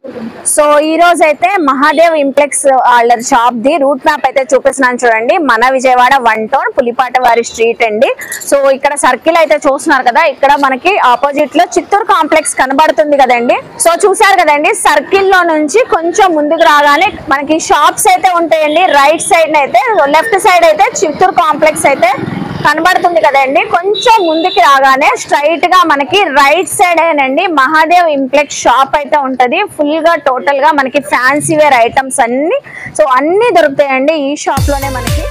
So ఈ రోజు అయితే మహాదేవ్ ఇంప్లెక్స్ వాళ్ళ షాప్ ది రూట్ మ్యాప్ అయితే చూపిస్తున్నాను చూడండి. మన విజయవాడ 1 టౌన్ పులిపాట వారి స్ట్రీట్ అండి. సో ఇక్కడ సర్కిల్ అయితే చూస్తున్నారు కదా, ఇక్కడ మనకి ఆపోజిట్ లో చిత్తూరు కాంప్లెక్స్ కనబడుతుంది కదండి. సో చూసారు కదండి, సర్కిల్ లో నుంచి కొంచెం ముందుకు రాగానే మనకి షాప్స్ అయితే ఉంటాయండి. రైట్ సైడ్ అయితే లెఫ్ట్ సైడ్ అయితే చిత్తూరు కాంప్లెక్స్ అయితే కనబడుతుంది కదండి. కొంచెం ముందుకి రాగానే స్ట్రైట్ గా మనకి రైట్ సైడ్ ఏనండి మహాదేవ్ ఇంప్లెక్స్ షాప్ అయితే ఉంటది. ఫుల్ గా టోటల్ గా మనకి ఫ్యాన్సీ వేర్ ఐటమ్స్ అన్ని దొరుకుతాయండి ఈ షాప్ లోనే మనకి.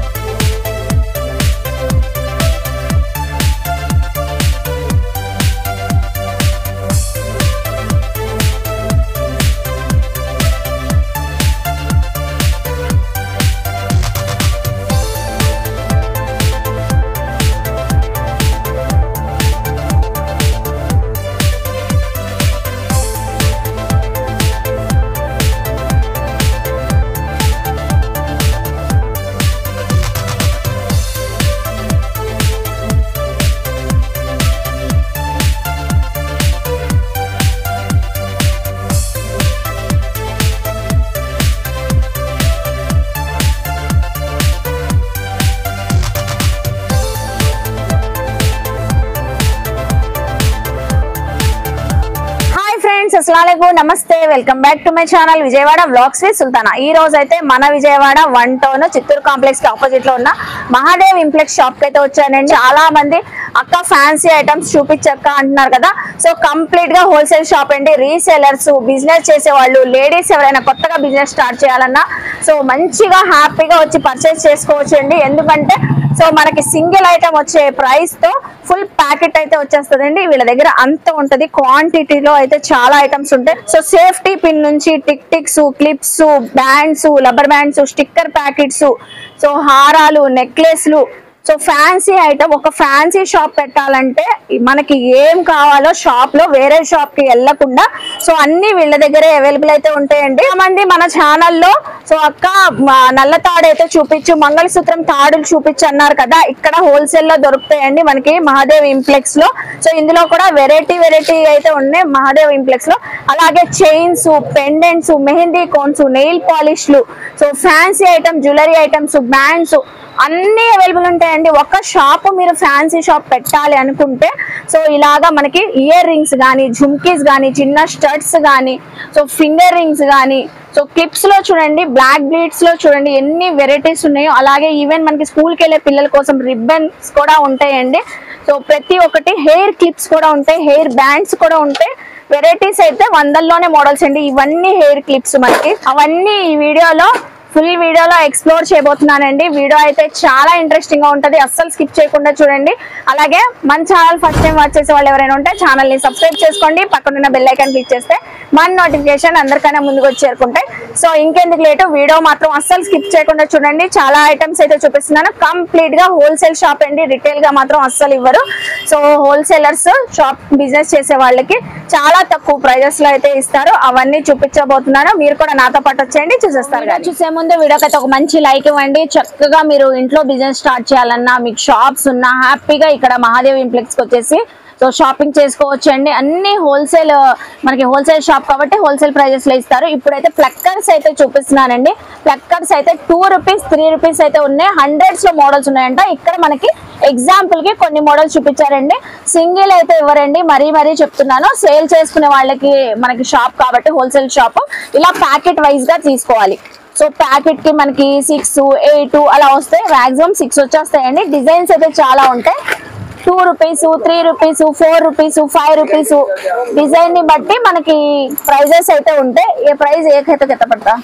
అస్సలాముఅలైకుం, నమస్తే, welcome back to my channel Vijayawada vlogs with Sultana. ఈ రోజు అయితే మన విజయవాడ 1 టౌన్ చిత్తూరు కాంప్లెక్స్ కి ఆపోజిట్ లో ఉన్న మహాదేవ్ ఇంప్లెక్స్ షాప్ కి అయితే వచ్చానండి. చాలా మంది అక్క ఫ్యాన్సీ ఐటమ్స్ చూపించక్క అంటున్నారు కదా. సో కంప్లీట్ గా హోల్సేల్ షాప్ అండి. రీసేలర్స్, బిజినెస్ చేసే వాళ్ళు, లేడీస్ ఎవరైనా కొత్తగా బిజినెస్ స్టార్ట్ చేయాలన్నా సో మంచిగా హ్యాపీగా వచ్చి పర్చేస్ చేసుకోవచ్చు అండి. ఎందుకంటే సో మనకి సింగిల్ ఐటమ్ వచ్చే ప్రైస్ తో ఫుల్ ప్యాకెట్ అయితే వచ్చేస్తుందండి. వీళ్ళ దగ్గర అంత ఉంటది, క్వాంటిటీలో అయితే చాలా ఐటమ్స్ ఉంటాయి. సో సేఫ్టీ పిన్ నుంచి ticks, clips, bands, rubber bands, sticker packets, so హారాలు, నెక్లెస్లు, సో ఫ్యాన్సీ ఐటమ్. ఒక ఫ్యాన్సీ షాప్ పెట్టాలంటే మనకి ఏం కావాలో షాప్ లో వేరే షాప్ కి వెళ్లకుండా సో అన్ని వీళ్ళ దగ్గరే అవైలబుల్ అయితే ఉంటాయండి. మంది మన ఛానల్లో సో అక్క నల్ల తాడు అయితే చూపించు, మంగళసూత్రం తాడులు చూపించు అన్నారు కదా. ఇక్కడ హోల్సేల్ లో దొరుకుతాయండి మనకి మహాదేవ్ ఇంప్లెక్స్ లో. సో ఇందులో కూడా వెరైటీ అయితే ఉన్నాయి మహాదేవ్ ఇంప్లెక్స్ లో. అలాగే chains, pendants, mehndi cones, nail పాలిష్లు, so fancy item, jewellery items, bands అన్ని అవైలబుల్ ఉంటాయండి. ఒక షాప్ మీరు ఫ్యాన్సీ షాప్ పెట్టాలి అనుకుంటే సో ఇలాగా మనకి ఇయర్ రింగ్స్ కానీ, జుమ్కీస్ కానీ, చిన్న స్టడ్స్ కానీ, సో ఫింగర్ రింగ్స్ కానీ, సో క్లిప్స్ లో చూడండి, బ్లాక్ బీడ్స్ లో చూడండి ఎన్ని వెరైటీస్ ఉన్నాయో. అలాగే ఈవెన్ మనకి స్కూల్కి వెళ్ళే పిల్లల కోసం రిబ్బన్స్ కూడా ఉంటాయండి. సో ప్రతి ఒక్కటి, హెయిర్ క్లిప్స్ కూడా ఉంటాయి, హెయిర్ బ్యాండ్స్ కూడా ఉంటాయి. వెరైటీస్ అయితే 100లోనే మోడల్స్ అండి. ఇవన్నీ హెయిర్ క్లిప్స్ మనకి, అవన్నీ ఈ ఫుల్ వీడియోలో ఎక్స్ప్లోర్ చేయబోతున్నానండి. వీడియో అయితే చాలా ఇంట్రెస్టింగ్ గా ఉంటది, అస్సలు స్కిప్ చేయకుండా చూడండి. అలాగే మన ఛానల్ ఫస్ట్ టైం వాచ్ చేసే వాళ్ళు ఎవరైనా ఉంటే ఛానల్ ని సబ్స్క్రైబ్ చేసుకోండి. పక్కన బెల్ ఐకాన్ క్లిక్ చేస్తే మన నోటిఫికేషన్ అందరికైనా ముందుకు వచ్చి చేరుకుంటాయి. సో ఇంకెందుకు లేటు, వీడియో మాత్రం అస్సలు స్కిప్ చేయకుండా చూడండి. చాలా ఐటమ్స్ అయితే చూపిస్తున్నాను. కంప్లీట్ గా హోల్సేల్ షాప్ అండి, రిటైల్ గా మాత్రం అస్సలు ఇవ్వరు. సో హోల్సేలర్స్, షాప్ బిజినెస్ చేసే వాళ్ళకి చాలా తక్కువ ప్రైజెస్ లో అయితే ఇస్తారు. అవన్నీ చూపించబోతున్నాను, మీరు కూడా నాతో పాటు వచ్చేయండి, చూసేస్తారు. చూసే ముందు వీడియోకి అయితే ఒక మంచి లైక్ ఇవ్వండి. చక్కగా మీరు ఇంట్లో బిజినెస్ స్టార్ట్ చేయాలన్నా, మీకు షాప్స్ ఉన్నా హ్యాపీగా ఇక్కడ మహాదేవ్ ఇంప్లెక్స్ కి వచ్చేసి సో షాపింగ్ చేసుకోవచ్చు అండి. అన్ని హోల్సేల్, మనకి హోల్సేల్ షాప్ కాబట్టి హోల్సేల్ ప్రైజెస్ లో ఇస్తారు. ఇప్పుడైతే ప్లక్కర్స్ అయితే చూపిస్తున్నానండి. ప్లక్కర్స్ అయితే 2 రూపీస్, 3 రూపీస్ అయితే ఉన్నాయి. హండ్రెడ్స్ లో మోడల్స్ ఉన్నాయంట. ఇక్కడ మనకి ఎగ్జాంపుల్ కి కొన్ని మోడల్స్ చూపించారండి. సింగిల్ అయితే ఇవ్వరండి, మరీ చెప్తున్నాను. సేల్ చేసుకునే వాళ్ళకి మనకి షాప్ కాబట్టి హోల్సేల్ షాప్, ఇలా ప్యాకెట్ వైజ్ గా తీసుకోవాలి. సో ప్యాకెట్ కి మనకి 6, 8 అలా వస్తాయి. మాక్సిమం 6 వచ్చేస్తాయండి. డిజైన్స్ అయితే చాలా ఉంటాయి. 2 rupees, 3 rupees, 4 rupees, 5 rupees design ని బట్టి మనకి ప్రైజెస్ అయితే ఉంటాయి. ఏ ప్రైస్ ఏకైతే కింద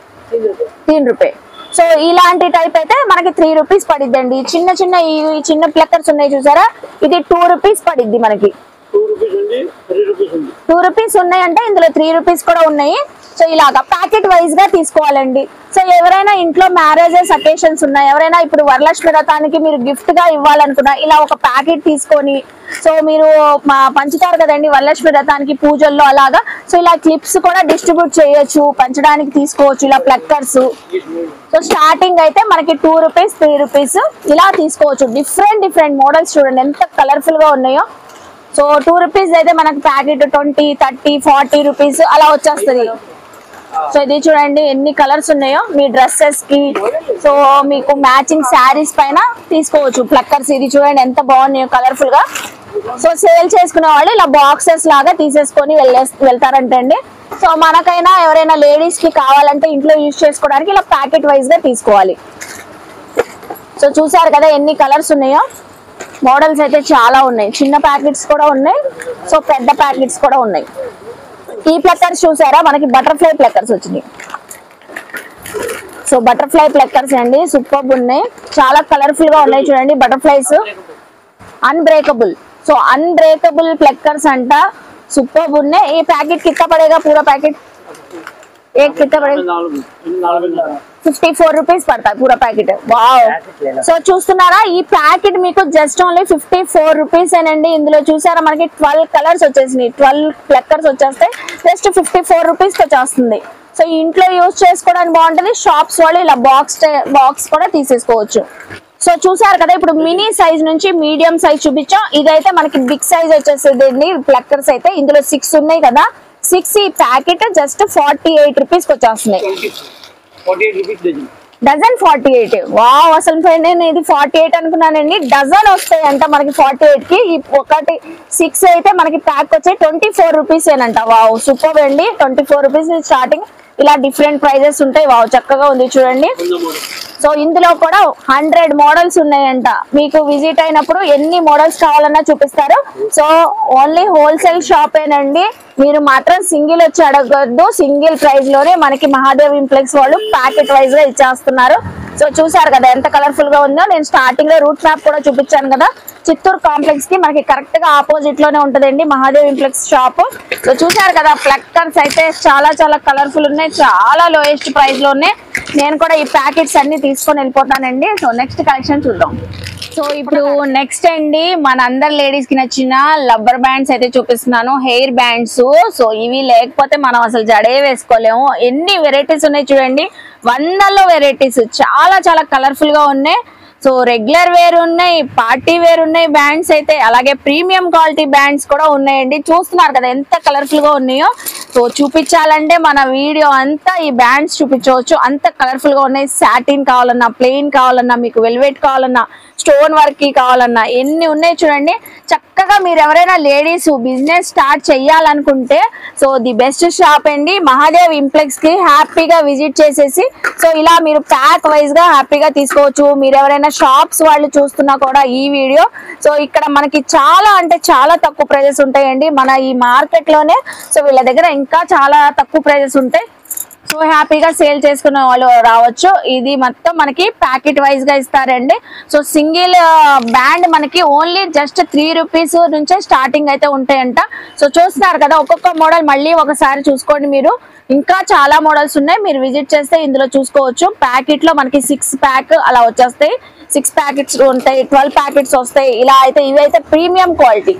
3 రూపాయ. సో ఇలాంటి టైప్ అయితే మనకి 3 రూపీస్ పడిద్దండి. చిన్న ప్లక్కర్స్ ఉన్నాయి చూసారా, ఇది 2 రూపీస్ పడిద్ది మనకి. 2 రూపీస్ ఉన్నాయంటే ఇందులో 3 రూపీస్ కూడా ఉన్నాయి. సో ఇలాగా ప్యాకెట్ వైజ్ గా తీసుకోవాలండి. సో ఎవరైనా ఇంట్లో మ్యారేజెస్ అకేషన్స్ ఉన్నాయి, ఎవరైనా ఇప్పుడు వరలక్ష్మి వ్రతానికి మీరు గిఫ్ట్ గా ఇవ్వాలనుకున్నా ఇలా ఒక ప్యాకెట్ తీసుకొని సో మీరు పంచుతారు కదండి వరలక్ష్మి వ్రతానికి పూజల్లో అలాగా. సో ఇలా క్లిప్స్ కూడా డిస్ట్రిబ్యూట్ చేయొచ్చు, పంచడానికి తీసుకోవచ్చు ఇలా ప్లక్కర్స్. సో స్టార్టింగ్ అయితే మనకి 2 రూపీస్, 3 రూపీస్ ఇలా తీసుకోవచ్చు. డిఫరెంట్ మోడల్స్ చూడండి ఎంత కలర్ఫుల్ గా ఉన్నాయో. సో 2 రూపీస్ అయితే మనకి ప్యాకెట్ 20, 30, 40 రూపీస్ అలా వచ్చేస్తుంది. సో ఇది చూడండి ఎన్ని కలర్స్ ఉన్నాయో మీ డ్రెస్సెస్ కి. సో మీకు మ్యాచింగ్ శారీస్ పైన తీసుకోవచ్చు ప్లక్కర్స్. ఇది చూడండి ఎంత బాగున్నాయో కలర్ఫుల్ గా. సో సేల్ చేసుకునే వాళ్ళు ఇలా బాక్సెస్ లాగా తీసేసుకొని వెళ్తారంటండి. సో మనకైనా ఎవరైనా లేడీస్ కి కావాలంటే ఇంట్లో యూజ్ చేసుకోవడానికి ఇలా ప్యాకెట్ వైజ్ గా తీసుకోవాలి. సో చూసారు కదా ఎన్ని కలర్స్ ఉన్నాయో. మోడల్స్ అయితే చాలా ఉన్నాయి, చిన్న ప్యాకెట్స్ కూడా ఉన్నాయి, సో పెద్ద ప్యాకెట్స్ కూడా ఉన్నాయి. ఈ ప్లక్కర్స్ చూసారా మనకి బటర్ఫ్లై ప్లక్కర్స్ వచ్చినాయి. సో బటర్ఫ్లై ప్లక్కర్స్ అండి సూపర్ ఉన్నాయి, చాలా కలర్ఫుల్ గా ఉన్నాయి చూడండి. Butterflies unbreakable. So unbreakable pluckers अंट सुपर ఉన్నాయి. ये पैकेट कितना पड़ेगा? पूरा पैकेट एक कितना पड़ेगा? 54 రూపీస్ పడతా పూరా ప్యాకెట్. వావ్. సో చూస్తున్నారా ఈ ప్యాకెట్ మీకు జస్ట్ ఓన్లీ 54 రూపీస్ ఏనండి. ఇందులో చూసారా మనకి 12 కలర్స్ వచ్చేసినాయి, 12 ప్లక్కర్స్ వచ్చేస్తాయి. జస్ట్ 54 రూపీస్ వచ్చేస్తుంది. సో ఇంట్లో యూజ్ చేసుకోవడానికి బాగుంటుంది. షాప్స్ వాళ్ళు ఇలా బాక్స్ కూడా తీసేసుకోవచ్చు. సో చూసారు కదా ఇప్పుడు మినీ సైజ్ నుంచి మీడియం సైజ్ చూపించాం. ఇదైతే మనకి బిగ్ సైజ్ వచ్చేసేది ప్లక్కర్స్ అయితే. ఇందులో 6 ఉన్నాయి కదా, 6 ఈ ప్యాకెట్ జస్ట్ 48 రూపీస్ వచ్చేస్తున్నాయి. డజన్ 48. వావ్, అసలు నేను ఇది 48 అనుకున్నానండి. డజన్ వస్తాయి అంట మనకి 48 కి. ఒకటి 6 అయితే మనకి ప్యాక్ వచ్చాయి 24 రూపీస్ ఏనంట. వావ్ సూపర్ అండి. 24 రూపీస్ స్టార్టింగ్. ఇలా డిఫరెంట్ ప్రైజెస్ ఉంటాయి. వావ్ చక్కగా ఉంది చూడండి. సో ఇందులో కూడా 100 మోడల్స్ ఉన్నాయంట. మీకు విజిట్ అయినప్పుడు ఎన్ని మోడల్స్ కావాలన్నా చూపిస్తారు. సో ఓన్లీ హోల్సేల్ షాప్ ఏనండి, మీరు మాత్రం సింగిల్ వచ్చి అడగద్దు. సింగిల్ ప్రైస్ లోనే మనకి మహాదేవ్ ఇంప్లెక్స్ వాళ్ళు ప్యాకెట్ వైజ్ గా ఇచ్చేస్తున్నారు. సో చూసారు కదా ఎంత కలర్ఫుల్ గా ఉందో. నేను స్టార్టింగ్ లో రూట్ మ్యాప్ కూడా చూపించాను కదా. చిత్తూరు కాంప్లెక్స్ కి మనకి కరెక్ట్ గా ఆపోజిట్ లోనే ఉంటదండి మహాదేవ్ ఇంప్లెక్స్ షాప్. సో చూసారు కదా ప్లక్కర్స్ అయితే చాలా చాలా కలర్ఫుల్ ఉన్నాయి, చాలా లోయెస్ట్ ప్రైస్ లో ఉన్నాయి. నేను కూడా ఈ ప్యాకెట్స్ అన్ని తీసుకొని వెళ్ళిపోతానండి. సో నెక్స్ట్ కలెక్షన్ చూద్దాం. సో ఇప్పుడు నెక్స్ట్ అండి మన అందరు లేడీస్ కి నచ్చిన రబ్బర్ బ్యాండ్స్ అయితే చూపిస్తున్నాను, హెయిర్ బ్యాండ్స్. సో ఇవి లేకపోతే మనం అసలు జడే వేసుకోలేము. ఎన్ని వెరైటీస్ ఉన్నాయి చూడండి, వందల్లో వెరైటీస్, చాలా చాలా కలర్ఫుల్ గా ఉన్నాయి. సో రెగ్యులర్ వేర్ ఉన్నాయి, పార్టీ వేర్ ఉన్నాయి బ్యాండ్స్ అయితే, అలాగే ప్రీమియం క్వాలిటీ బ్యాండ్స్ కూడా ఉన్నాయండి. చూస్తున్నారు కదా ఎంత కలర్ఫుల్ గా ఉన్నాయో. సో చూపించాలంటే మన వీడియో అంతా ఈ బ్యాండ్స్ చూపించవచ్చు, అంత కలర్ఫుల్ గా ఉన్నాయి. సాటిన్ కావాలన్నా, ప్లెయిన్ కావాలన్నా, మీకు వెల్వెట్ కావాలన్నా, స్టోన్ వర్క్ కి కావాలన్నా ఎన్ని ఉన్నాయి చూడండి. చక్కగా మీరు ఎవరైనా లేడీస్ బిజినెస్ స్టార్ట్ చేయాలనుకుంటే సో ది బెస్ట్ షాప్ అండి మహాదేవ్ ఇంప్లెక్స్ కి హ్యాపీగా విజిట్ చేసేసి సో ఇలా మీరు ప్యాక్ వైజ్ గా హ్యాపీగా తీసుకోవచ్చు. మీరు ఎవరైనా షాప్స్ వాళ్ళు చూస్తున్నా కూడా ఈ వీడియో. సో ఇక్కడ మనకి చాలా అంటే చాలా తక్కువ ప్రైజెస్ ఉంటాయండి మన ఈ మార్కెట్ లోనే. సో వీళ్ళ దగ్గర ఇంకా చాలా తక్కువ ప్రైజెస్ ఉంటాయి. సో హ్యాపీగా సేల్ చేసుకునే వాళ్ళు రావచ్చు. ఇది మొత్తం మనకి ప్యాకెట్ వైజ్ గా ఇస్తారండి. సో సింగిల్ బ్యాండ్ మనకి ఓన్లీ జస్ట్ 3 రూపీస్ నుంచే స్టార్టింగ్ అయితే ఉంటాయంట. సో చూస్తున్నారు కదా ఒక్కొక్క మోడల్ మళ్ళీ ఒకసారి చూసుకోండి మీరు. ఇంకా చాలా మోడల్స్ ఉన్నాయి, మీరు విజిట్ చేస్తే ఇందులో చూసుకోవచ్చు. ప్యాకెట్ లో మనకి 6 ప్యాక్ అలా వచ్చేస్తాయి, 6 ప్యాకెట్స్ ఉంటాయి, 12 ప్యాకెట్స్ వస్తాయి. ఇలా అయితే ఇవైతే ప్రీమియం క్వాలిటీ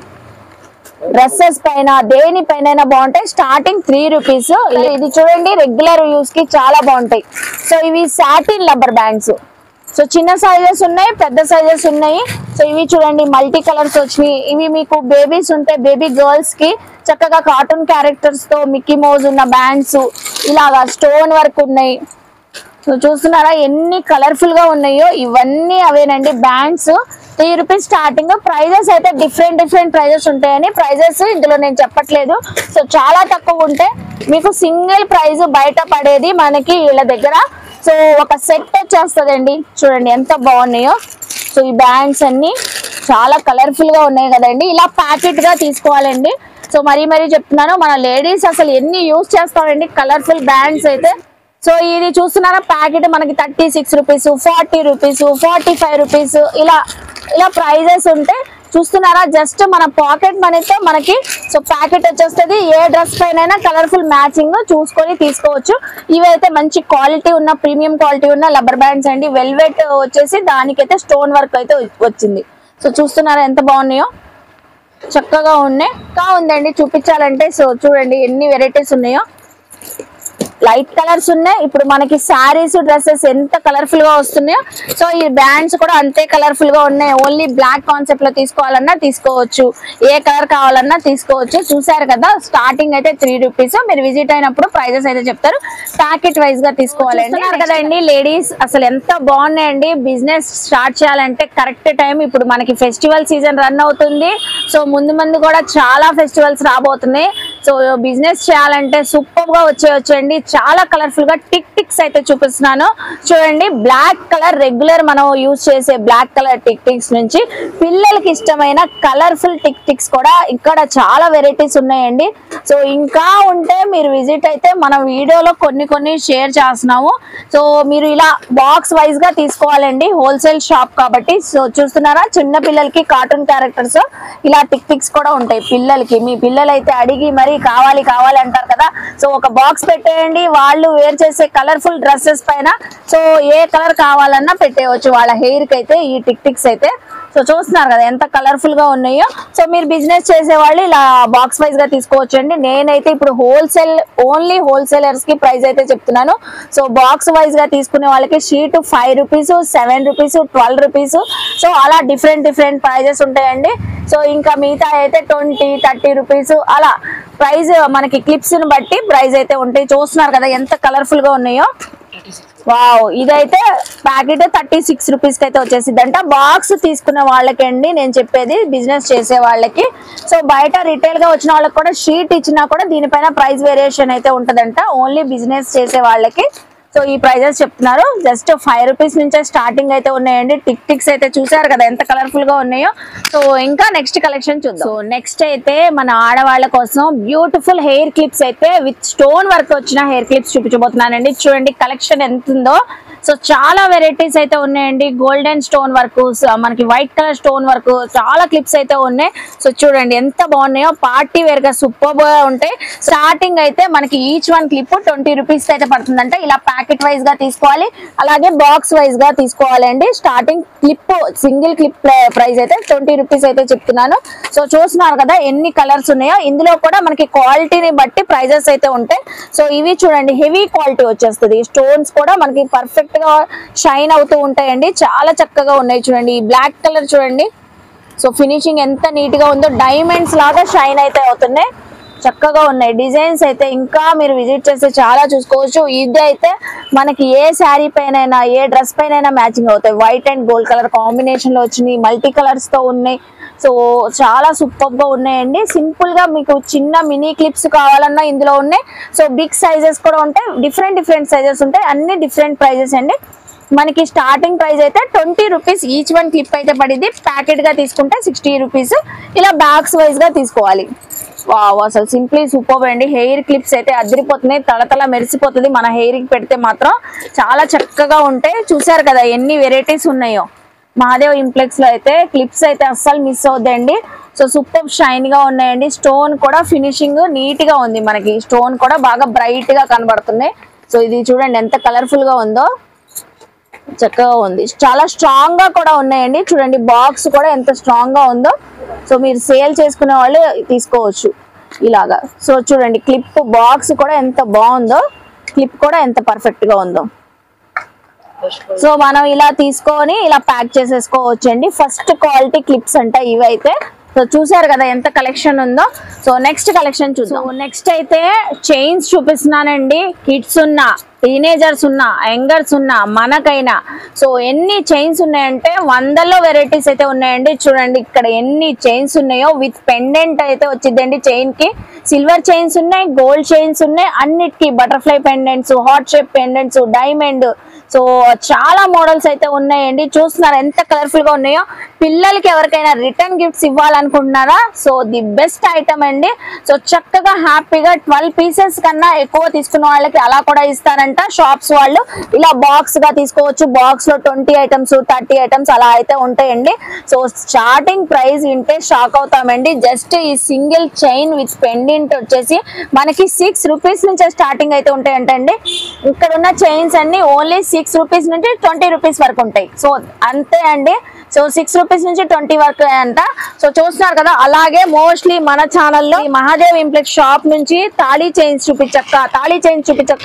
డ్రెస్సెస్ పైన దేనిపైన బాగుంటాయి. Starting 3 rupees. ఇది చూడండి రెగ్యులర్ యూస్ కి చాలా బాగుంటాయి. సో ఇవి సాటిన్ రబ్బర్ బ్యాండ్స్. సో చిన్న సైజెస్ ఉన్నాయి, పెద్ద సైజెస్ ఉన్నాయి. సో ఇవి చూడండి మల్టీ కలర్స్ వచ్చినాయి. ఇవి మీకు బేబీస్ ఉంటాయి, బేబీ గర్ల్స్ కి చక్కగా కార్టూన్ క్యారెక్టర్స్ తో మిక్కీ మౌజ్ ఉన్న బ్యాండ్స్, ఇలాగా స్టోన్ వర్క్ ఉన్నాయి. సో చూస్తున్నారా ఎన్ని కలర్ఫుల్ గా ఉన్నాయో. ఇవన్నీ అవేనండి బ్యాండ్స్. 3 rupees starting. ప్రైజెస్ అయితే డిఫరెంట్ ప్రైజెస్ ఉంటాయని ప్రైజెస్ ఇందులో నేను చెప్పట్లేదు. సో చాలా తక్కువ ఉంటాయి. మీకు సింగిల్ ప్రైజ్ బయట పడేది మనకి వీళ్ళ దగ్గర. సో ఒక సెట్ వచ్చేస్తుందండి. చూడండి ఎంత బాగున్నాయో. సో ఈ బ్యాండ్స్ అన్ని చాలా కలర్ఫుల్ గా ఉన్నాయి కదండి. ఇలా ప్యాకెట్ గా తీసుకోవాలండి. సో మరీ చెప్తున్నాను మన లేడీస్ అసలు ఎన్ని యూజ్ చేస్తామండి కలర్ఫుల్ బ్యాండ్స్ అయితే. సో ఇది చూస్తున్నారా ప్యాకెట్ మనకి 36 రూపీస్, 40 రూపీస్, 45 రూపీస్ ఇలా ప్రైజెస్ ఉంటాయి. చూస్తున్నారా జస్ట్ మన పాకెట్ మనీతో మనకి సో ప్యాకెట్ వచ్చేస్తుంది. ఏ డ్రెస్ పైన కలర్ఫుల్ మ్యాచింగ్ చూసుకొని తీసుకోవచ్చు. ఇవైతే మంచి క్వాలిటీ ఉన్న ప్రీమియం క్వాలిటీ ఉన్న రబ్బర్ బ్యాండ్స్ అండి. వెల్వెట్ వచ్చేసి దానికైతే స్టోన్ వర్క్ అయితే వచ్చింది. సో చూస్తున్నారా ఎంత బాగున్నాయో, చక్కగా ఉన్నాయి. ఉందండి చూపించాలంటే. సో చూడండి ఎన్ని వెరైటీస్ ఉన్నాయో. లైట్ కలర్స్ ఉన్నాయి. ఇప్పుడు మనకి శారీస్ డ్రెస్సెస్ ఎంత కలర్ఫుల్ గా వస్తున్నాయో సో ఈ బ్యాండ్స్ కూడా అంతే కలర్ఫుల్ గా ఉన్నాయి. ఓన్లీ బ్లాక్ కాన్సెప్ట్ లో తీసుకోవాలన్నా తీసుకోవచ్చు, ఏ కలర్ కావాలన్నా తీసుకోవచ్చు. చూసారు కదా స్టార్టింగ్ అయితే 3 రూపీస్. మీరు విజిట్ అయినప్పుడు ప్రైజెస్ అయితే చెప్తారు, ప్యాకెట్ వైజ్ గా తీసుకోవాలండి. కదండి లేడీస్ అసలు ఎంత బాగున్నాయండి. బిజినెస్ స్టార్ట్ చేయాలంటే కరెక్ట్ టైం. ఇప్పుడు మనకి ఫెస్టివల్ సీజన్ రన్ అవుతుంది. సో ముందు కూడా చాలా ఫెస్టివల్స్ రాబోతున్నాయి. సో బిజినెస్ చేయాలంటే సూపర్ గా వచ్చేయొచ్చండి. చాలా కలర్ఫుల్ గా టిక్స్ అయితే చూపిస్తున్నాను చూడండి. బ్లాక్ కలర్ రెగ్యులర్ మనం యూజ్ చేసే బ్లాక్ కలర్ టిక్స్ నుంచి పిల్లలకి ఇష్టమైన కలర్ఫుల్ టిక్స్ కూడా ఇక్కడ చాలా వెరైటీస్ ఉన్నాయండి. సో ఇంకా ఉంటే మీరు విజిట్ అయితే మనం వీడియోలో కొన్ని షేర్ చేస్తున్నాము. సో మీరు ఇలా బాక్స్ వైజ్ గా తీసుకోవాలండి, హోల్సేల్ షాప్ కాబట్టి. సో చూస్తున్నారా చిన్న పిల్లలకి కార్టూన్ క్యారెక్టర్స్ ఇలా టిక్స్ కూడా ఉంటాయి పిల్లలకి. మీ పిల్లలు అయితే అడిగి మరి కావాలి అంటారు కదా. సో ఒక బాక్స్ పెట్టేయండి, వాళ్ళు వేర్ చేసే కలర్ఫుల్ డ్రెస్సెస్ పైన సో ఏ కలర్ కావాలన్నా పెట్టేయచ్చు వాళ్ళ హెయిర్ కి అయితే ఈ టిక్స్ అయితే. సో చూస్తున్నారు కదా ఎంత కలర్ఫుల్ గా ఉన్నాయో. సో మీరు బిజినెస్ చేసే వాళ్ళు ఇలా బాక్స్ వైజ్ గా తీసుకోవచ్చండి. నేనైతే ఇప్పుడు ఓన్లీ హోల్సేలర్స్ కి ప్రైస్ అయితే చెప్తున్నాను. సో బాక్స్ వైజ్ గా తీసుకునే వాళ్ళకి sheet 5 rupees, 7 rupees, 12 rupees. So అలా డిఫరెంట్ ప్రైజెస్ ఉంటాయండి. సో ఇంకా మిగతా అయితే 20, 30 రూపీస్ అలా ప్రైస్ మనకి క్లిప్స్ ని బట్టి ప్రైస్ అయితే ఉంటాయి. చూస్తున్నారు కదా ఎంత కలర్ఫుల్ గా ఉన్నాయో. వావ్, ఇదైతే ప్యాకెట్ 36 రూపీస్ కి అయితే వచ్చేసిద్దంట. బాక్స్ తీసుకునే వాళ్ళకండి నేను చెప్పేది, బిజినెస్ చేసే వాళ్ళకి. సో బయట రిటైల్ గా వచ్చిన వాళ్ళకి కూడా షీట్ ఇచ్చినా కూడా దీనిపైన ప్రైస్ వేరియేషన్ అయితే ఉంటదంట. ఓన్లీ బిజినెస్ చేసే వాళ్ళకి సో ఈ ప్రైజెస్ చెప్తున్నారు. జస్ట్ 5 రూపీస్ నుంచే స్టార్టింగ్ అయితే ఉన్నాయండి. టిక్స్ అయితే చూసారు కదా ఎంత కలర్ఫుల్ గా ఉన్నాయో. సో ఇంకా నెక్స్ట్ కలెక్షన్ చూద్దాం. సో నెక్స్ట్ అయితే మన ఆడవాళ్ళ కోసం బ్యూటిఫుల్ హెయిర్ క్లిప్స్ అయితే విత్ స్టోన్ వర్క్ వచ్చిన హెయిర్ క్లిప్స్ చూపించబోతున్నానండి. చూడండి కలెక్షన్ ఎంత ఉందో. సో చాలా వెరైటీస్ అయితే ఉన్నాయండి. గోల్డెన్ స్టోన్ వర్క్, మనకి వైట్ కలర్ స్టోన్ వర్క్, చాలా క్లిప్స్ అయితే ఉన్నాయి. సో చూడండి ఎంత బాగున్నాయో. పార్టీ వేర్ గా సూపర్ గా ఉంటాయి. స్టార్టింగ్ అయితే మనకి ఈచ్ వన్ క్లిప్ 20 రూపీస్ అయితే పడుతుందంట. ఇలా ప్యాకెట్ వైజ్ గా తీసుకోవాలి, అలాగే బాక్స్ వైజ్ గా తీసుకోవాలండి. Starting clip single clip price అయితే 20 రూపీస్ అయితే చెప్తున్నాను. సో చూస్తున్నారు కదా ఎన్ని కలర్స్ ఉన్నాయో. ఇందులో కూడా మనకి క్వాలిటీని బట్టి ప్రైజెస్ అయితే ఉంటాయి. సో ఇవి చూడండి హెవీ క్వాలిటీ వచ్చేస్తుంది. స్టోన్స్ కూడా మనకి పర్ఫెక్ట్ గా షైన్ అవుతూ ఉంటాయండి. చాలా చక్కగా ఉన్నాయి చూడండి. ఈ బ్లాక్ కలర్ చూడండి. సో ఫినిషింగ్ ఎంత నీట్ గా ఉందో. డైమండ్స్ లాగా షైన్ అయితే అవుతున్నాయి. చక్కగా ఉన్నాయి డిజైన్స్ అయితే. ఇంకా మీరు విజిట్ చేస్తే చాలా చూసుకోవచ్చు. ఇది అయితే మనకి ఏ శారీ పైన ఏ డ్రెస్ పైన మ్యాచింగ్ అవుతాయి. White and gold colour combination లో వచ్చినాయి, మల్టీ కలర్స్ తో ఉన్నాయి. సో చాలా సూపర్ గా ఉన్నాయండి. సింపుల్ గా మీకు చిన్న మినీ క్లిప్స్ కావాలన్నా ఇందులో ఉన్నాయి. సో బిగ్ సైజెస్ కూడా ఉంటాయి, డిఫరెంట్ సైజెస్ ఉంటాయి. అన్ని డిఫరెంట్ ప్రైజెస్ అండి. మనకి స్టార్టింగ్ ప్రైస్ అయితే 20 రూపీస్ ఈచ్ వన్ క్లిప్ అయితే పడింది. ప్యాకెట్ గా తీసుకుంటే 60 రూపీస్. ఇలా బాక్స్ వైజ్ గా తీసుకోవాలి. వావ్, అసలు సింప్లీ సూపర్ అండి. హెయిర్ క్లిప్స్ అయితే అదిరిపోతున్నాయి, తళతళ మెరిసిపోతుంది. మన హెయిర్ కి పెడితే మాత్రం చాలా చక్కగా ఉంటాయి. చూసారు కదా ఎన్ని వెరైటీస్ ఉన్నాయో. మహాదేవ్ ఇంప్లెక్స్ లో అయితే క్లిప్స్ అయితే అస్సలు మిస్ అవుద్దండి. సో సూపర్ షైన్ గా ఉన్నాయండి. స్టోన్ కూడా ఫినిషింగ్ నీట్ గా ఉంది. మనకి స్టోన్ కూడా బాగా బ్రైట్ గా కనబడుతున్నాయి. సో ఇది చూడండి ఎంత కలర్ఫుల్ గా ఉందో, చక్కగా ఉంది. చాలా స్ట్రాంగ్ గా కూడా ఉన్నాయండి. చూడండి బాక్స్ కూడా ఎంత స్ట్రాంగ్ గా ఉందో. సో మీరు సేల్ చేసుకునే వాళ్ళు తీసుకోవచ్చు ఇలాగా. సో చూడండి క్లిప్ బాక్స్ కూడా ఎంత బాగుందో, క్లిప్ కూడా ఎంత పర్ఫెక్ట్ గా ఉందో. సో మనం ఇలా తీసుకొని ఇలా ప్యాక్ చేసేసుకోవచ్చండి. ఫస్ట్ క్వాలిటీ క్లిప్స్ అంట ఇవైతే. సో చూసారు కదా ఎంత కలెక్షన్ ఉందో. సో నెక్స్ట్ కలెక్షన్ చూద్దాం. నెక్స్ట్ అయితే చైన్స్ చూపిస్తున్నానండి. కిడ్స్ ఉన్నా, టీనేజర్స్ ఉన్నా, యంగర్స్ ఉన్నా, మనకైనా సో ఎన్ని చైన్స్ ఉన్నాయంటే 100లో వెరైటీస్ అయితే ఉన్నాయండి. చూడండి ఇక్కడ ఎన్ని చైన్స్ ఉన్నాయో. విత్ పెండెంట్ అయితే వచ్చిందండి. చైన్ కి సిల్వర్ చైన్స్ ఉన్నాయి, గోల్డ్ చైన్స్ ఉన్నాయి. అన్నిటికీ butterfly pendants, heart shape pendants, diamond. So చాలా మోడల్స్ అయితే ఉన్నాయండి. చూస్తున్నారు ఎంత కలర్ఫుల్ గా ఉన్నాయో. పిల్లలకి ఎవరికైనా రిటర్న్ గిఫ్ట్స్ ఇవ్వాలనుకుంటున్నారా? సో ది బెస్ట్ ఐటమ్ అండి. సో చక్కగా హ్యాపీగా 12 పీసెస్ కన్నా ఎక్కువ తీసుకున్న వాళ్ళకి అలా కూడా ఇస్తారంట షాప్స్ వాళ్ళు. ఇలా బాక్స్ గా తీసుకోవచ్చు. బాక్స్ లో 20 ఐటమ్స్, 30 ఐటమ్స్ అలా అయితే ఉంటాయండి. సో స్టార్టింగ్ ప్రైస్ వింటే షాక్ అవుతామండి. జస్ట్ ఈ సింగిల్ చైన్ విత్ పెండెంట్ వచ్చేసి మనకి 6 రూపీస్ నుంచే స్టార్టింగ్ అయితే ఉంటాయంటండి. ఇక్కడ ఉన్న చైన్స్ అన్ని ఓన్లీ 6 రూపీస్ నుంచి 20 రూపీస్ వరకు ఉంటాయి. సో అంతే అండి. సో 6 రూపీస్ నుంచి 20 వరకు అంట. సో చూస్తున్నారు కదా. అలాగే మోస్ట్లీ మన ఛానల్లో మహాదేవ్ ఇంప్లెక్స్ షాప్ నుంచి తాళీ చైన్స్ చూపించక్క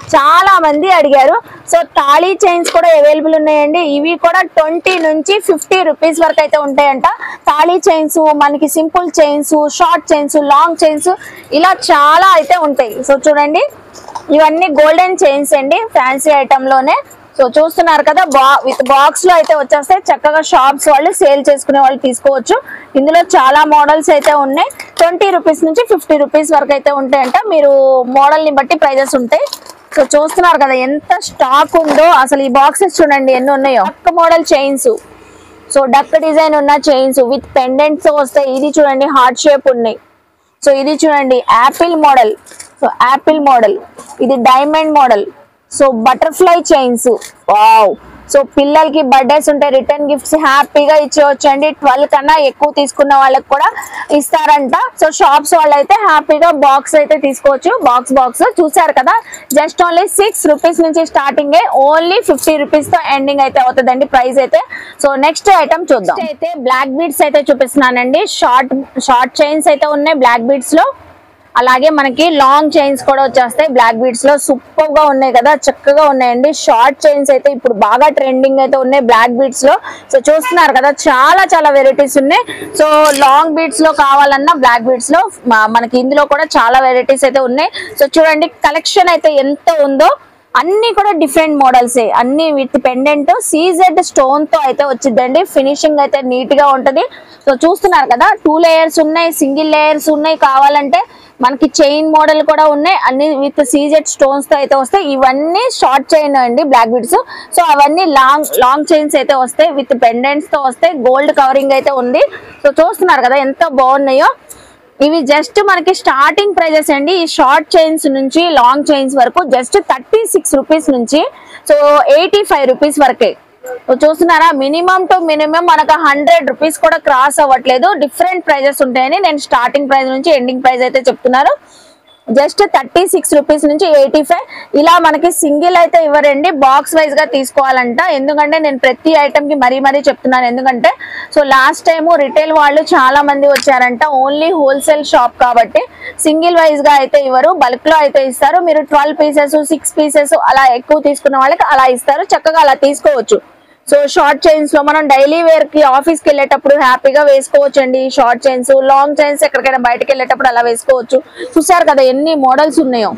చాలా మంది అడిగారు. సో తాళీ చైన్స్ కూడా అవైలబుల్ ఉన్నాయండి. ఇవి కూడా 20 నుంచి 50 రూపీస్ వరకు అయితే ఉంటాయంట. తాళీ చైన్స్, మనకి simple chains, short chains, long chains, ఇలా చాలా అయితే ఉంటాయి. సో చూడండి, ఇవన్నీ గోల్డెన్ చైన్స్ అండి, ఫ్యాన్సీ ఐటమ్ లోనే. సో చూస్తున్నారు కదా, విత్ బాక్స్ లో అయితే వచ్చేస్తాయి. చక్కగా షాప్స్ వాళ్ళు సేల్ చేసుకునే వాళ్ళు తీసుకోవచ్చు. ఇందులో చాలా మోడల్స్ అయితే ఉన్నాయి. 20 రూపీస్ నుంచి 50 రూపీస్ వరకు అయితే ఉంటాయంట. మీరు మోడల్ ని బట్టి ప్రైజెస్ ఉంటాయి. సో చూస్తున్నారు కదా ఎంత స్టాక్ ఉందో. అసలు ఈ బాక్సెస్ చూడండి ఎన్ని ఉన్నాయో. Duck model chains, so duck design ఉన్న చైన్స్ విత్ పెండెంట్స్ వస్తాయి. ఇది చూడండి హార్ట్ షేప్ ఉన్నాయి. సో ఇది చూడండి apple model. So apple model, ఇది diamond model. So butterfly chains, wow. So పిల్లలకి బర్త్డేస్ ఉంటే రిటర్న్ గిఫ్ట్స్ హ్యాపీగా ఇచ్చేవచ్చండి. 12 కన్నా ఎక్కువ తీసుకున్న వాళ్ళకి కూడా ఇస్తారంట. సో షాప్స్ వాళ్ళు అయితే హ్యాపీగా బాక్స్ అయితే తీసుకోవచ్చు. బాక్స్ చూసారు కదా, జస్ట్ ఓన్లీ 6 రూపీస్ నుంచి స్టార్టింగ్, ఓన్లీ 50 రూపీస్ తో ఎండింగ్ అయితే అవుతుందండి ప్రైస్ అయితే. సో నెక్స్ట్ ఐటమ్ చూద్దాం. అయితే బ్లాక్ బీడ్స్ అయితే చూపిస్తున్నానండి. షార్ట్ చైన్స్ అయితే ఉన్నాయి బ్లాక్ బీడ్స్ లో. అలాగే మనకి లాంగ్ చైన్స్ కూడా వచ్చేస్తాయి బ్లాక్ బీడ్స్ లో. సూపర్ గా ఉన్నాయి కదా, చక్కగా ఉన్నాయండి. షార్ట్ చైన్స్ అయితే ఇప్పుడు బాగా ట్రెండింగ్ అయితే ఉన్నాయి బ్లాక్ బీడ్స్ లో. సో చూస్తున్నారు కదా, చాలా వెరైటీస్ ఉన్నాయి. సో లాంగ్ బీడ్స్ లో కావాలన్నా బ్లాక్ బీడ్స్ లో మనకి ఇందులో కూడా చాలా వెరైటీస్ అయితే ఉన్నాయి. సో చూడండి కలెక్షన్ అయితే ఎంత ఉందో. అన్ని కూడా డిఫరెంట్ మోడల్స్, అన్ని విత్ పెండెంట్ సీజెడ్ స్టోన్ తో అయితే వచ్చిందండి. ఫినిషింగ్ అయితే నీట్ గా ఉంటది. సో చూస్తున్నారు కదా, 2 లేయర్స్ ఉన్నాయి, సింగిల్ లేయర్స్ ఉన్నాయి. కావాలంటే మనకి చైన్ మోడల్ కూడా ఉన్నాయి, అన్ని విత్ సీజెడ్ స్టోన్స్ తో అయితే వస్తాయి. ఇవన్నీ షార్ట్ చైన్ అండి బ్లాక్ బీడ్స్. సో అవన్నీ లాంగ్ చైన్స్ అయితే వస్తాయి, విత్ పెండెంట్స్ తో వస్తాయి. గోల్డ్ కవరింగ్ అయితే ఉంది. సో చూస్తున్నారు కదా ఎంత బాగున్నాయో. ఇవి జస్ట్ మనకి స్టార్టింగ్ ప్రైజెస్ అండి. ఈ షార్ట్ చైన్స్ నుంచి లాంగ్ చైన్స్ వరకు జస్ట్ 36 రూపీస్ నుంచి సో 85 రూపీస్ వరకే. చూస్తున్నారా, మినిమం టు మినిమం మనకు 100 రూపీస్ కూడా క్రాస్ అవ్వట్లేదు. డిఫరెంట్ ప్రైజెస్ ఉంటాయని నేను స్టార్టింగ్ ప్రైస్ నుంచి ఎండింగ్ ప్రైస్ అయితే చెప్తున్నారు. జస్ట్ 36 రూపీస్ నుంచి 85. ఇలా మనకి సింగిల్ అయితే ఇవ్వరండి, బాక్స్ వైజ్ గా తీసుకోవాలంట. ఎందుకంటే నేను ప్రతి ఐటమ్ కి మరీ చెప్తున్నాను. ఎందుకంటే సో లాస్ట్ టైం రిటైల్ వాళ్ళు చాలా మంది వచ్చారంట. ఓన్లీ హోల్సేల్ షాప్ కాబట్టి సింగిల్ వైజ్ గా అయితే ఇవ్వరు, బల్క్ లో అయితే ఇస్తారు. మీరు 12 పీసెస్ 6 పీసెస్ అలా ఎక్కువ తీసుకున్న వాళ్ళకి అలా ఇస్తారు. చక్కగా అలా తీసుకోవచ్చు. సో షార్ట్ చైన్స్ లో మనం డైలీ వేర్ కి ఆఫీస్ కి వెళ్ళేటప్పుడు హ్యాపీగా వేసుకోవచ్చు అండి. షార్ట్ చైన్స్, లాంగ్ చైన్స్ ఎక్కడికైనా బయటకు వెళ్ళేటప్పుడు అలా వేసుకోవచ్చు. చూసారు కదా ఎన్ని మోడల్స్ ఉన్నాయో,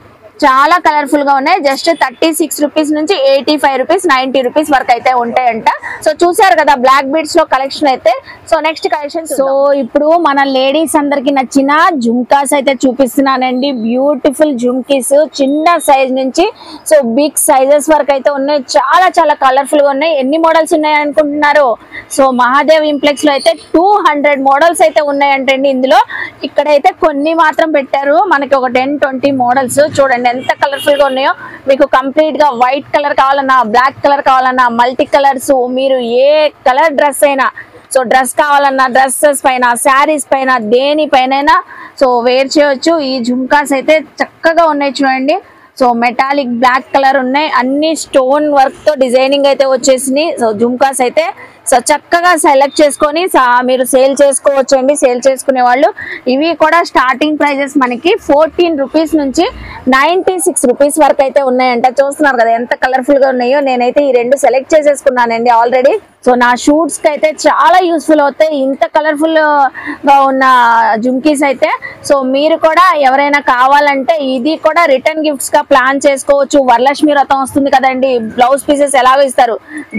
చాలా కలర్ఫుల్ గా ఉన్నాయి. జస్ట్ 36 రూపీస్ నుంచి 85 రూపీస్ 90 రూపీస్ వరకు అయితే ఉంటాయంట. సో చూసారు కదా బ్లాక్ బీడ్స్ లో కలెక్షన్ అయితే. సో నెక్స్ట్ కలెక్షన్, సో ఇప్పుడు మన లేడీస్ అందరికి నచ్చిన జుమ్కాస్ అయితే చూపిస్తున్నానండి. బ్యూటిఫుల్ జుమ్కీస్, చిన్న సైజ్ నుంచి సో బిగ్ సైజెస్ వరకు అయితే ఉన్నాయి. చాలా కలర్ఫుల్ గా ఉన్నాయి. ఎన్ని మోడల్స్ ఉన్నాయి అనుకుంటున్నారు? సో మహాదేవ్ ఇంప్లెక్స్ లో అయితే 200 మోడల్స్ అయితే ఉన్నాయంటండి. ఇందులో ఇక్కడైతే కొన్ని మాత్రం పెట్టారు, మనకి ఒక 10-20 మోడల్స్. చూడండి ఎంత కలర్ఫుల్ గా ఉన్నాయో. మీకు కంప్లీట్ గా వైట్ కలర్ కావాలన్నా, బ్లాక్ కలర్ కావాలన్నా, మల్టీ కలర్స్, మీరు ఏ కలర్ డ్రెస్ అయినా, సో డ్రెస్ కావాలన్నా డ్రెస్సెస్ పైన, శారీస్ పైన, దేనిపైన సో వేర్ చేయొచ్చు. ఈ జుమ్కాస్ అయితే చక్కగా ఉన్నాయి చూడండి. సో మెటాలిక్ బ్లాక్ కలర్ ఉన్నాయి, అన్ని స్టోన్ వర్క్ తో డిజైనింగ్ అయితే వచ్చేసింది. సో జుమ్కాస్ అయితే సో చక్కగా సెలెక్ట్ చేసుకొని మీరు సేల్ చేసుకోవచ్చు అండి. సేల్ చేసుకునే వాళ్ళు ఇవి కూడా స్టార్టింగ్ ప్రైజెస్ మనకి 14 రూపీస్ నుంచి 96 రూపీస్ వరకు అయితే ఉన్నాయంట. చూస్తున్నారు కదా ఎంత కలర్ఫుల్ గా ఉన్నాయో. నేనైతే ఈ 2 సెలెక్ట్ చేసేసుకున్నానండి ఆల్రెడీ. సో నా షూట్స్ కి అయితే చాలా యూస్ఫుల్ అవుతాయి ఇంత కలర్ఫుల్ గా ఉన్న జుమ్కీస్ అయితే. సో మీరు కూడా ఎవరైనా కావాలంటే ఇది కూడా రిటర్న్ గిఫ్ట్స్ గా ప్లాన్ చేసుకోవచ్చు. వరలక్ష్మి వ్రతం వస్తుంది కదండి, బ్లౌజ్ పీసెస్ ఎలాగో ఇస్తారు,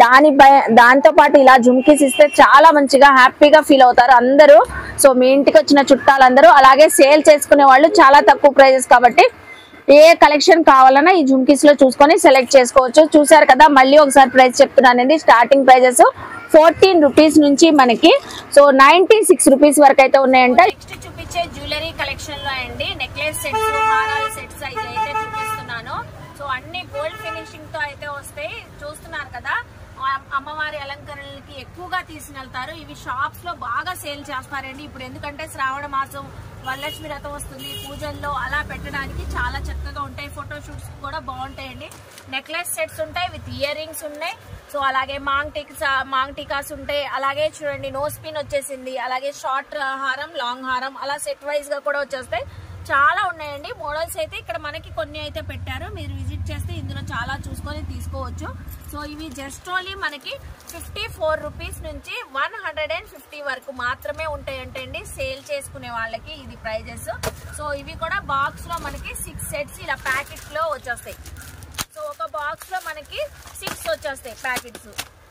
దాంతో పాటు ఇలా జుమ్కీస్ ఇస్తే చాలా మంచిగా హ్యాపీగా ఫీల్ అవుతారు అందరూ. సో మీ ఇంటికి వచ్చిన చుట్టాలందరూ, అలాగే సేల్ చేసుకునే వాళ్ళు చాలా తక్కువ ప్రైజెస్ కాబట్టి ఏ కలెక్షన్ కావాలన్నా ఈ జుమ్కీస్ లో చూసుకొని సెలెక్ట్ చేసుకోవచ్చు. చూసారు కదా, మళ్ళీ ఒకసారి ప్రైస్ చెప్తున్నానండి. స్టార్టింగ్ ప్రైజెస్ 14 రూపీస్ నుంచి మనకి సో 96 రూపీస్ వరకు అయితే ఉన్నాయంట. నెక్స్ట్ చూపించే జ్యువెలరీ కలెక్షన్ లో అండి నెక్లెస్ సెట్స్, హారాల సెట్స్ అయితే చూపిస్తున్నాను. సో అన్ని గోల్డ్ ఫినిషింగ్ తో అయితే వస్తాయి. చూస్తున్నారు కదా, అమ్మవారి అలంకరణలకి ఎక్కువగా తీసుకెళ్తారు. ఇవి షాప్స్ లో బాగా సేల్ చేస్తారండి ఇప్పుడు. ఎందుకంటే శ్రావణ మాసం, వరలక్ష్మి వ్రతం వస్తుంది, పూజల్లో అలా పెట్టడానికి చాలా చక్కగా ఉంటాయి. ఫోటో షూట్స్ కూడా బాగుంటాయండి. నెక్లెస్ సెట్స్ ఉంటాయి, విత్ ఇయర్ రింగ్స్ ఉన్నాయి. సో అలాగే మాంగ్ టీకాస్ ఉంటాయి. అలాగే చూడండి నోస్ పిన్ వచ్చేసింది. అలాగే షార్ట్ హారం, లాంగ్ హారం అలా సెట్ వైజ్ గా కూడా వచ్చేస్తాయి. చాలా ఉన్నాయండి మోడల్స్ అయితే. ఇక్కడ మనకి కొన్ని అయితే పెట్టారు, మీరు విజిట్ చేస్తే ఇందులో చాలా చూసుకొని తీసుకోవచ్చు. సో ఇవి జస్ట్ ఓన్లీ మనకి 54 రూపీస్ నుంచి 150 వరకు మాత్రమే ఉంటాయంటండి సేల్ చేసుకునే వాళ్ళకి ఇది ప్రైజెస్. సో ఇవి కూడా బాక్స్ లో మనకి 6 సెట్స్ ఇలా ప్యాకెట్ లో వచ్చేస్తాయి. సో ఒక బాక్స్ లో మనకి 6 వచ్చేస్తాయి ప్యాకెట్స్.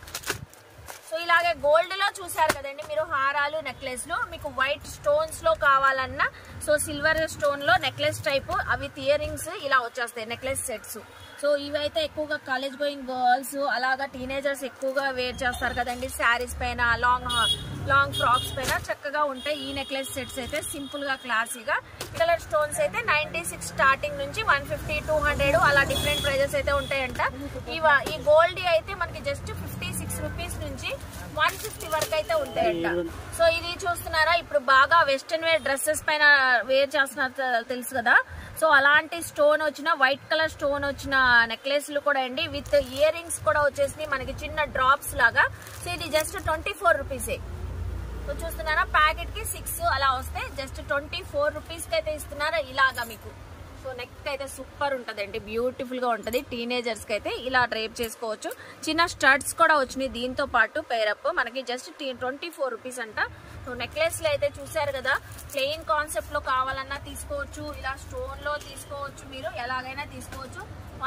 సో ఇలాగే గోల్డ్ లో చూసారు కదండి మీరు హారాలు నెక్లెస్లు, మీకు వైట్ స్టోన్స్ లో కావాలన్నా సో సిల్వర్ స్టోన్ లో నెక్లెస్ టైప్ అవి ఇయర్ రింగ్స్ ఇలా వచ్చేస్తాయి నెక్లెస్ సెట్స్. సో ఇవైతే ఎక్కువగా కాలేజ్ గోయింగ్ గర్ల్స్ అలాగా టీనేజర్స్ ఎక్కువగా వేర్ చేస్తారు కదండి, శారీస్ పైన లాంగ్ ఫ్రాక్స్ పైన చక్కగా ఉంటాయి ఈ నెక్లెస్ సెట్స్ అయితే. సింపుల్ గా క్లాసీగా కలర్ స్టోన్స్ అయితే 96 స్టార్టింగ్ నుంచి 150 200 అలా డిఫరెంట్ ప్రైజెస్ అయితే ఉంటాయంట. ఈ గోల్డ్ అయితే మనకి జస్ట్ 56 రూపీస్ నుంచి 150 వరకు అయితే ఉంటాయంట. సో ఇది చూస్తున్నారా, ఇప్పుడు బాగా వెస్టర్న్ వేర్ డ్రెస్సెస్ పైన వేర్ చేస్తున్నారు తెలుసు కదా. సో అలాంటి స్టోన్ వచ్చిన వైట్ కలర్ స్టోన్ వచ్చిన నెక్లెస్లు కూడా అండి, విత్ ఇయర్ రింగ్స్ కూడా వచ్చేసి మనకి చిన్న డ్రాప్స్ లాగా. సో ఇది జస్ట్ 24 రూపీసే. సో చూస్తున్నారా, ప్యాకెట్ కి 6 అలా వస్తే జస్ట్ 24 రూపీస్ కి అయితే ఇస్తున్నారా ఇలాగా మీకు. సో నెక్ అయితే సూపర్ ఉంటదండి, బ్యూటిఫుల్ గా ఉంటది. టీనేజర్స్ కి అయితే ఇలా డ్రైప్ చేసుకోవచ్చు. చిన్న స్టడ్స్ కూడా వచ్చినాయి దీంతో పాటు పేరప్, మనకి జస్ట్ 24 రూపీస్ అంట. సో నెక్లెస్ లో అయితే చూసారు కదా, ప్లెయిన్ కాన్సెప్ట్ లో కావాలన్నా తీసుకోవచ్చు, ఇలా స్టోన్ లో తీసుకోవచ్చు, మీరు ఎలాగైనా తీసుకోవచ్చు.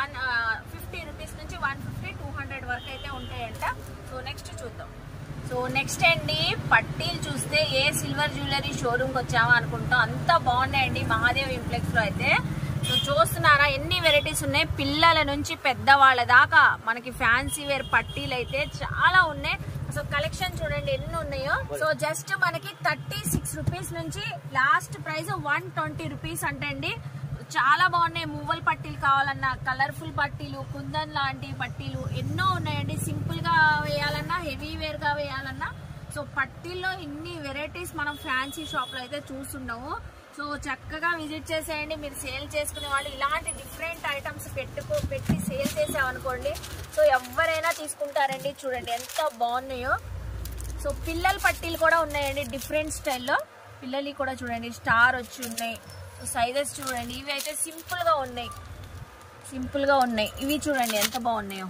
150 రూపీస్ నుంచి 150 200 వరకు అయితే ఉంటాయంట. సో నెక్స్ట్ చూద్దాం. సో నెక్స్ట్ అండి పట్టీలు చూస్తే ఏ సిల్వర్ జ్యువెలరీ షోరూమ్ కి వచ్చామా అనుకుంటాం, అంత బాగున్నాయండి మహాదేవ్ ఇంప్లెక్స్ లో అయితే. సో చూస్తున్నారా ఎన్ని వెరైటీస్ ఉన్నాయి, పిల్లల నుంచి పెద్దవాళ్ళ దాకా మనకి ఫ్యాన్సీ వేర్ పట్టీలు అయితే చాలా ఉన్నాయి. సో కలెక్షన్ చూడండి ఎన్ని ఉన్నాయో. సో జస్ట్ మనకి 36 రూపీస్ నుంచి లాస్ట్ ప్రైస్ 120 రూపీస్ అంటండి. చాలా బాగున్నాయి. మువ్వల పట్టీలు కావాలన్నా, కలర్ఫుల్ పట్టీలు, కుందన్ లాంటి పట్టీలు ఎన్నో ఉన్నాయండి. సింపుల్ గా వేయాలన్నా, హెవీ వేర్ గా వేయాలన్నా. సో పట్టీల్లో ఇన్ని వెరైటీస్ మనం ఫ్యాన్సీ షాప్ లో అయితే చూస్తున్నాము. సో చక్కగా విజిట్ చేసేయండి. మీరు సేల్ చేసుకునే వాళ్ళు ఇలాంటి డిఫరెంట్ ఐటమ్స్ పెట్టి సేల్ చేసామనుకోండి, సో ఎవరైనా తీసుకుంటారండి. చూడండి ఎంత బాగున్నాయో. సో పిల్లల పట్టీలు కూడా ఉన్నాయండి డిఫరెంట్ స్టైల్లో. పిల్లలు కూడా చూడండి స్టార్ వచ్చి ఉన్నాయి. సైజెస్ చూడండి, ఇవి అయితే సింపుల్ గా ఉన్నాయి. ఇవి చూడండి ఎంత బాగున్నాయో.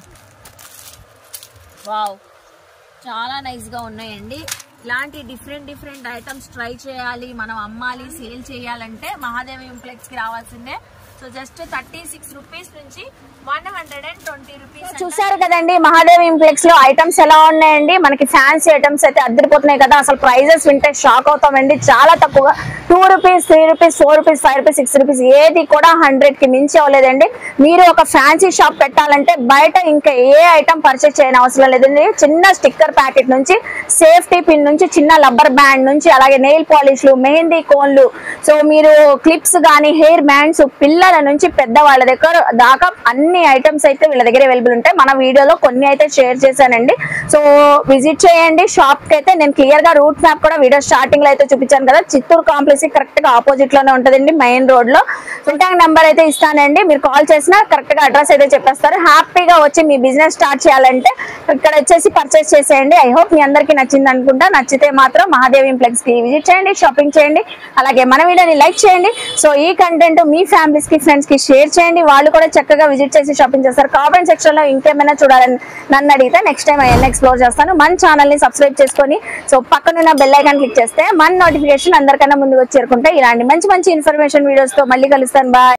వావ్, చాలా నైస్ గా ఉన్నాయండి. ఇలాంటి డిఫరెంట్ ఐటమ్స్ ట్రై చేయాలి, మనం అమ్మాలి, సేల్ చేయాలంటే మహాదేవ్ ఇంప్లెక్స్ కి రావాల్సిందే. సో జస్ట్ 36 రూపీస్ నుంచి 120 రూపీస్. చూసారు కదండి మహాదేవ్ ఇంప్లెక్స్ లో ఐటమ్స్ ఎలా ఉన్నాయండి. మనకి ఫ్యాన్సీ ఐటమ్స్ అయితే అద్దరిపోతున్నాయి కదా. అసలు ప్రైజెస్ వింటే షాక్ అవుతామండి. చాలా తక్కువ, 2 rupees 3 rupees 4 rupees 5 rupees 6 rupees ఏది కూడా 100 కి మించి అవ్వలేదండి. మీరు ఒక ఫ్యాన్సీ షాప్ పెట్టాలంటే బయట ఇంకా ఏ ఐటమ్ పర్చేస్ చేయని అవసరం లేదండి. చిన్న స్టిక్కర్ ప్యాకెట్ నుంచి, సేఫ్టీ పిన్ నుంచి, చిన్న రబ్బర్ బ్యాండ్ నుంచి, అలాగే నెయిల్ పాలిష్లు, మెహందీ కోన్లు, సో మీరు క్లిప్స్ గానీ, హెయిర్ బ్యాండ్స్, పిల్లల నుంచి పెద్దవాళ్ళ దగ్గర దాకా అన్ని ఐటమ్స్ అయితే వీళ్ళ దగ్గర అవైలబుల్ ఉంటాయి. మన వీడియోలో కొన్ని అయితే షేర్ చేశానండి. సో విజిట్ చేయండి షాప్ కి అయితే. నేను క్లియర్ గా రూట్ మ్యాప్ కూడా వీడియో స్టార్టింగ్ లో అయితే చూపించాను కదా. చిత్తూరు కాంప్లెక్స్ కరెక్ట్ గా ఆపోజిట్ లోనే ఉంటదండి, మెయిన్ రోడ్ లో. కాంటాక్ట్ నెంబర్ అయితే ఇస్తానండి, మీరు కాల్ చేసినా కరెక్ట్ గా అడ్రస్ అయితే చెప్పేస్తారు. హ్యాపీగా వచ్చి మీ బిజినెస్ స్టార్ట్ చేయాలంటే ఇక్కడ వచ్చేసి పర్చేస్ చేసేయండి. ఐ హోప్ మీ అందరికి నచ్చింది అనుకుంటా. నచ్చితే మాత్రం మహాదేవ్ ఇంప్లెక్స్ కి విజిట్ చేయండి, షాపింగ్ చేయండి. అలాగే మన వీడియోని లైక్ చేయండి. సో ఈ కంటెంట్ మీ ఫ్యామిలీస్ కి, ఫ్రెండ్స్ కి షేర్ చేయండి. వాళ్ళు కూడా చక్కగా విజిట్ చేసి షాపింగ్ చేస్తారు. కామెంట్ సెక్షన్ లో ఇంకేమైనా చూడాలని నన్ను అడిగితే నెక్స్ట్ టైం అవన్నీ ఎక్స్ప్లోర్ చేస్తాను. మన ఛానల్ ని సబ్స్క్రైబ్ చేసుకొని సో పక్కనున్న బెల్ ఐకాన్ క్లిక్ చేస్తే మన నోటిఫికేషన్ అందరికన్నా ముందుకు చేరుకుంటే ఇలాంటి మంచి ఇన్ఫర్మేషన్ వీడియోస్ తో మళ్ళీ కలుస్తాను. బాయ్.